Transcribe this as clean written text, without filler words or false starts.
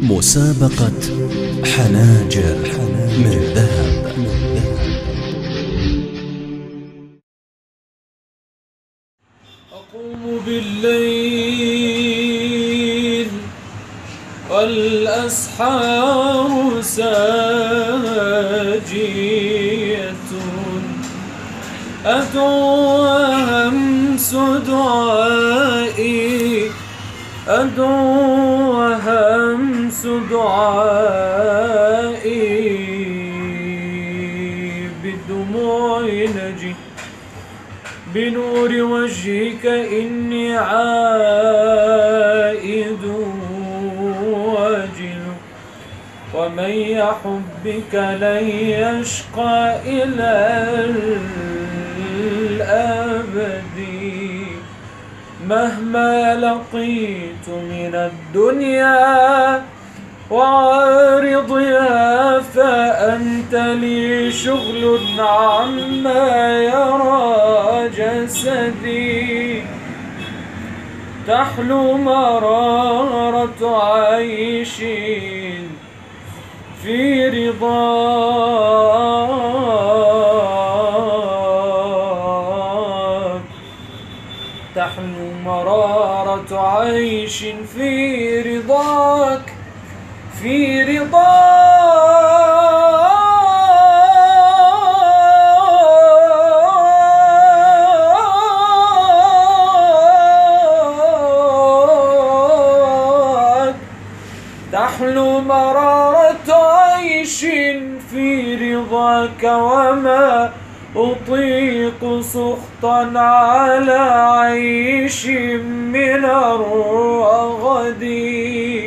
مسابقة حناجر من ذهب. أقوم بالليل والأسحار ساجية، أدعو وهمس دعائي، أدعو وهمس دعائي، بالدموع نجي بنور وجهك إني عائد واجل، ومن يحبك لن يشقى إلى الأبد، مهما لقيت من الدنيا وعارضها فأنت لي شغل عما يرى جسدي، تحلو مرارة عيش في رضاك، تحلو مرارة عيش في رضاك، في رضاك، تحلو مرارة عيش في رضاك، وما أطيق سخطا على عيش من الرغد.